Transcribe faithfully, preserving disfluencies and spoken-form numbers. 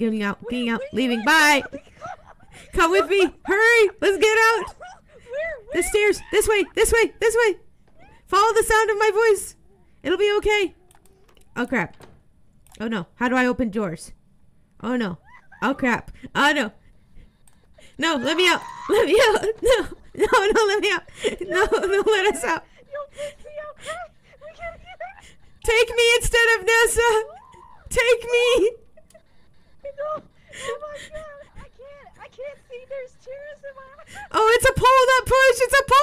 Getting out, getting out, leaving. Bye. Come with me. Hurry. Let's get out. Where? Where? The stairs. This way, this way, this way. Follow the sound of my voice. It'll be okay. Oh, crap. Oh, no. How do I open doors? Oh, no. Oh, crap. Oh, no. No, let me out. Let me out. No. No, no, let me out. No, no, let us out. Take me instead of Nessa. Take me. No. Oh my god. I can't. I can't see. There's chairs in my house. Oh, it's a pull, not push. It's a pull.